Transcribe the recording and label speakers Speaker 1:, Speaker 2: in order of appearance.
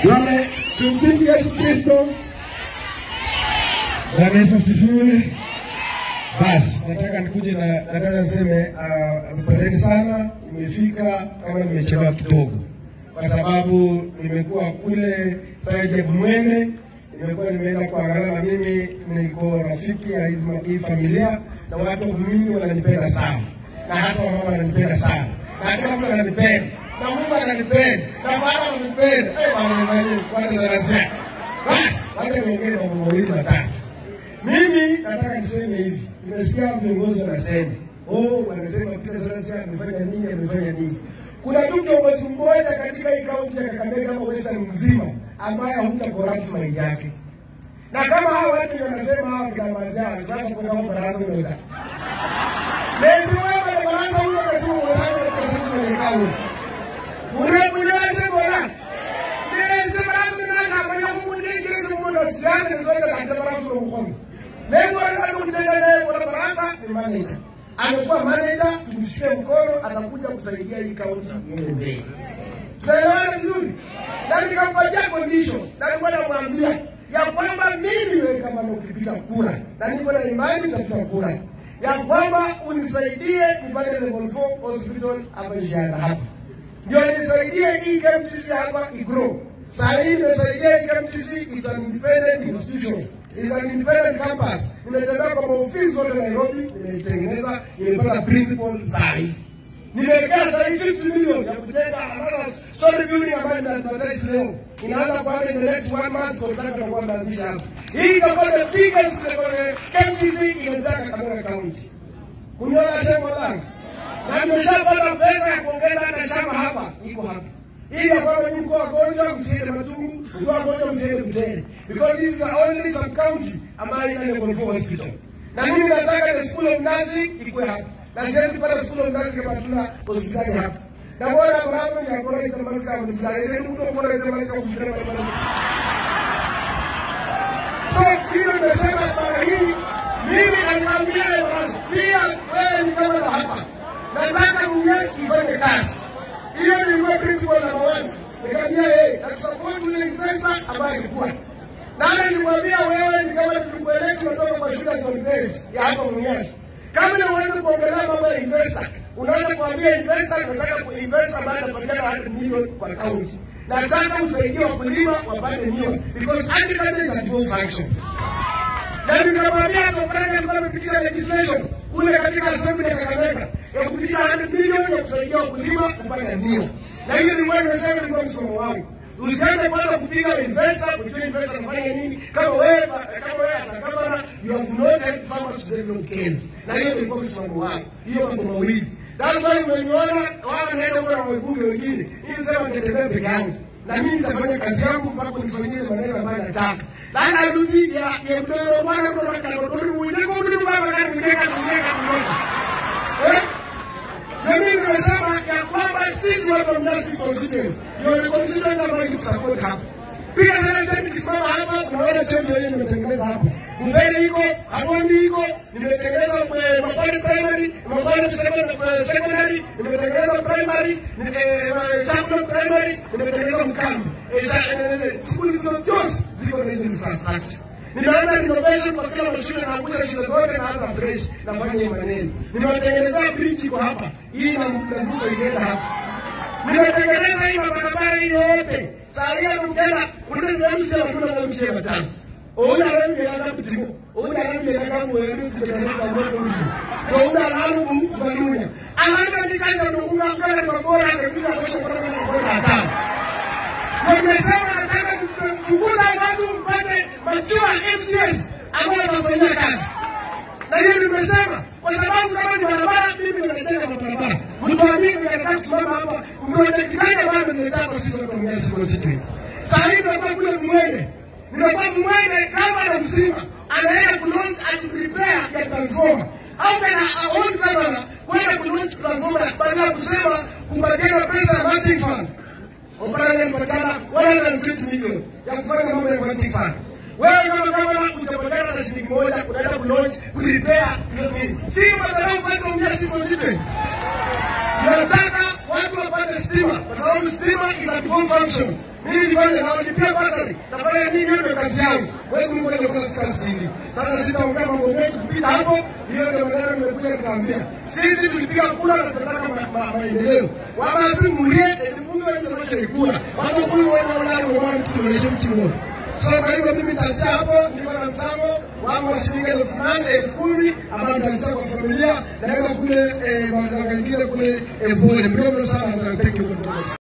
Speaker 1: Bwana tumsifu Yesu Kristo. Bwana Yesu asifiwe. Basi nataka nikuje na nataka niseme mpendeni sana, nimefika kama nimechelewa kidogo kwa sababu nimekuwa kule Saje Mwene, nimekuwa nimeenda kuangalia, na mimi niko rafiki ya hii familia, na watu wa mimi wananipenda sana, na hata wamama wananipenda sana, na kila mtu ananipenda, na Mungu ananipenda, na Baba ananipenda. Bwana anasema basi wacha niongee mambo mawili matatu. Mimi nataka niseme hivi, nimesikia viongozi wanasema, wanasema Peter Salasya amefanya nini. Kuna mtu kiongozi mmoja katika hii kaunti ya Kakamega au Western mzima ambaye hutakorati mind yake. Na kama hao watu wanasema hawa kitamazao, sasa kuna mambo baraza moja. Lazima wewe baraza huyo lazima uone kwa sababu ni kauli. Unasema wala. Lazima lazima nasema Mungu ndiye sisi Mungu siana ni zote za baraza la Mungu. Lengo la kumtenga naye kwa baraza ni manager. Amekuwa manager, tumshike mkono, atakuja kusaidia hii kaunti iende mbele. Tunaelewana vizuri? Na nikampatia condition, na nilikuwa namwambia ya kwamba mimi wewe kama ukipita kura, na niko na imani nitapiga kura, ya kwamba unisaidie nipate level 4 hospital hapa Jana hapa. Ndio nisaidie hii KMTC hapa igrow. Sasa hii nimesaidia hii KMTC, it's an independent institution. It's an independent campus. Nimetembea kwa ofisi zote Nairobi, nimetengeneza, nimepata principal zaidi. Nimeweka sasa 50 million ya kujenga another story building ambayo tunataka leo. Inaanza kuanza in the next 1 month contract na kuanza hapa. Hii itakuwa the biggest KMTC inataka Kakamega County. Uniona shamba langu. Na nimeshapata pesa ya kuongeza hata shamba hapa, iko hapa. Hii kwa nini kwa wagonjwa msiende Matungu, kwa wagonjwa msiende Butere. Because this is the only sub county ambayo ina level 4 hospital. Na mimi nataka the school of nursing ikuwe hapa. Na siwezi pata school of nursing kama tuna hospitali hapa. Na bora baraza ya bora hizo masika mfulani. Sasa mtu bora hizo masika mfulani. So hiyo nimesema mara hii mimi nakwambia basi pia wewe ni kama hapa. Nataka Mwenyezi ifanye kazi. Hiyo ni principle number 1. Nikamwambia na support ile investor ambaye alikuwa. Na nilimwambia wewe ni kama tulikuelekea kutoka kwa shule za Solvent ya hapa Mwenyezi. Kama unaweza kuongelea mambo ya investor, unaweza kuambia investor nataka kuinvest baada ya kupata 100 million kwa account. Nataka usaidie wakulima wapate milioni because agriculture is a dual function. Na nikamwambia tupeleke kwa kupitisha legislation kule katika assembly ya Kakamega ya kupitisha 100 million ya kusaidia wakulima kupata milioni. Na hiyo ni wewe unasema ni kwa msomo wangu. Usiende kwanza kupiga investor, kujua investor anafanya nini. Kama wewe as a governor, you have not helped farmers to develop Kenya. Na hiyo ni kwa msomo wangu. Hiyo mambo mawili. That's why umeniona wao wanaenda kwa wabunge wengine. Hii sema nitatembea peke yangu. Na mimi nitafanya kazi yangu mpaka nifanyie maneno ambayo nataka. Na ndugu ya mdogo bwana kwa kanadori mwingine kwa mtu baba kana mwingine. Mimi nimesema ya kwamba sisi watu wa Mnazi constituency ndio constituency ambayo inatusupport hapa. Pia sasa nikisimama hapa tunaona chembe yenyewe nimetengeneza hapa. Mbele iko, Habondi iko, nimetengeneza Mafani primary, Mafani secondary, nimetengeneza primary, Shakula primary, nimetengeneza Mkambi. Shule zote ziko na hizo infrastructure. Nimeona renovation kwa kila mashule na kuja shule zote na hata fresh na fanya maneno. Nimetengeneza bridge kwa hapa. Hii na mvuko inaenda hapa. Nimetengeneza hii barabara hii yote. Salia Mungela kuna msi ya kuna msi ya matano. Ona rangi ya kapitimo. Ona rangi ya kama wewe zikana kwa moto huyu. Ona rangi balunya. Anaenda nikaanza kuunga kwa kwa bora kabisa kwa kwa hata. Nimesema nataka kuchunguza watu mpate machiwa MCS ambao wanafanya kazi. Na hiyo nimesema kwa sababu kama ni barabara mimi ninajenga barabara. Mtu amini anataka kusimama hapa, project gani ambayo ninataka sisi watu wa Mnazi constituency. Sasa hivi tunataka kule Mwene. Ninakuwa Mwene kama na msima anaenda ku launch and prepare ya transformer. Au kana old governor kwenda ku launch transformer baada ya kusema kupatia pesa ya matching fund. Opana mpatana 120 million ya kufanya mambo ya matching fund. Wewe kama utapatana na shilingi moja unaenda ku launch ku repair hiyo nini? Si madharau kwa Mnazi constituency. Tunataka watu wapate stima kwa sababu stima is a dual function. Mimi nifanye na nilipia basari. Nafanya nini ndio kazi yangu? Wewe Mungu ndio kwa kazi hii. Sasa sitaongea mambo mengi kupita hapo. Hiyo ndio maneno nimekuja kukuambia. Sisi tulipiga kura na tunataka maendeleo. Wabazi mulie Mungu ndio anashirikura. Watu kule wanaona mtu ndio mtu mmoja. So kwa hivyo mimi nitaanza hapo, niko na mchango wangu wa shilingi 8,000, 10,000 ambao nitaanza kwa familia, naenda kule madaraka mengine kule Bole. Mrembo sana na thank you.